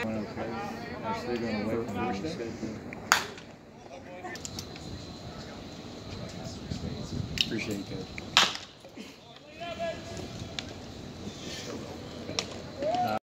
Okay. I'm still going to wait for Thursday. Appreciate it, Coach.